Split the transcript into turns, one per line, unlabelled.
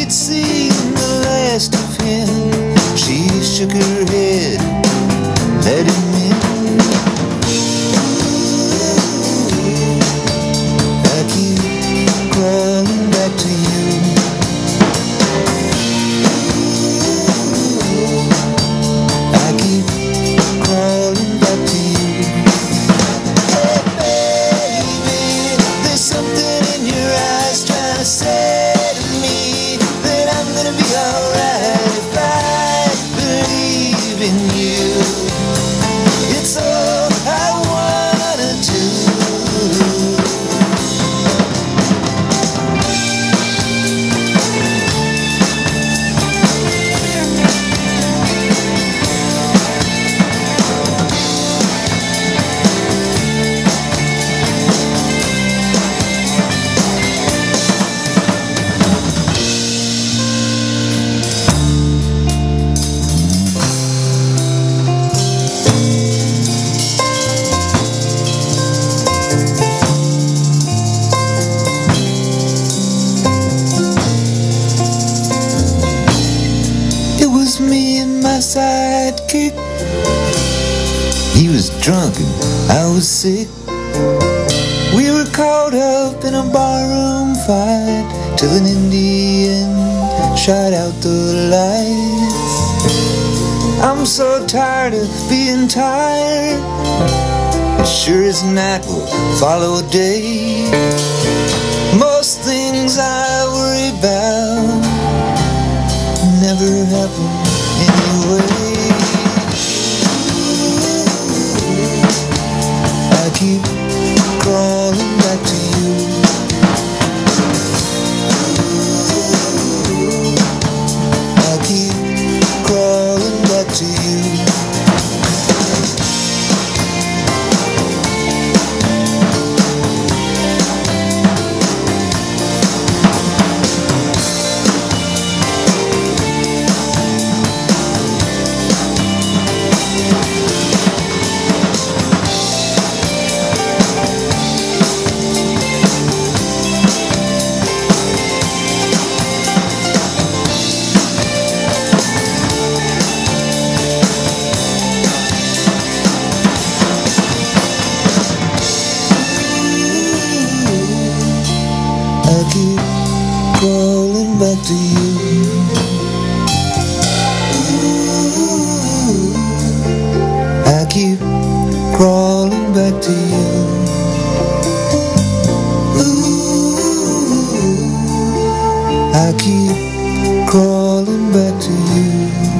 we'd seen the last of him. She shook her head, let him in. I keep crawling back to you. I keep crawling back to you. Hey baby, there's something in your eyes trying to say to me that I'm gonna be alright if I believe in you. It's all I wanna do. Me and my sidekick. He was drunk and I was sick. We were caught up in a barroom fight till an Indian shot out the lights. I'm so tired of being tired. As sure as night will follow day, most things I worry about never happen anyway. I keep crawling back to you. I keep crawling back to you. I keep crawling back to you. I keep crawling back to you. I keep crawling back to you.